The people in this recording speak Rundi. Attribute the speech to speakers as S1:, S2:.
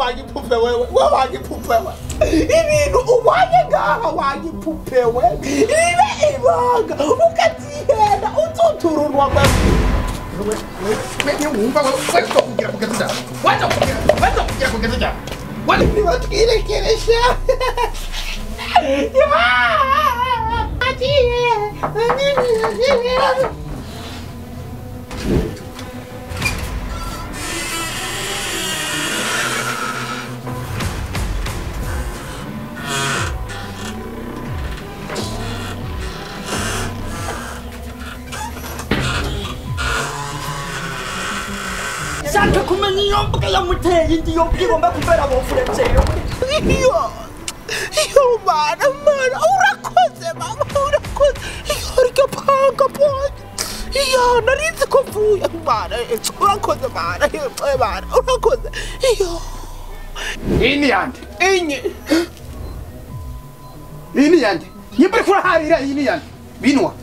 S1: wagipupe wewe wagipupe wewe ibintu ubanye ngaha wagipupewe ibe ibanga ukatihenda ututurunwa wewe wumva wewe kugira kugeza wacha kugira kugeza wale ni watwirekeresha
S2: Santa kumenya iyo mbuga yamuteye indi yo bwigomba kubera bofuretse
S1: iyo mana urakoze mama urakoze iyo rike panga iyo narinzi ko mvuye mana urakoze mana urakoze iyo
S3: ini yande
S1: ini yande
S3: yibari kuraharira ini yande binwa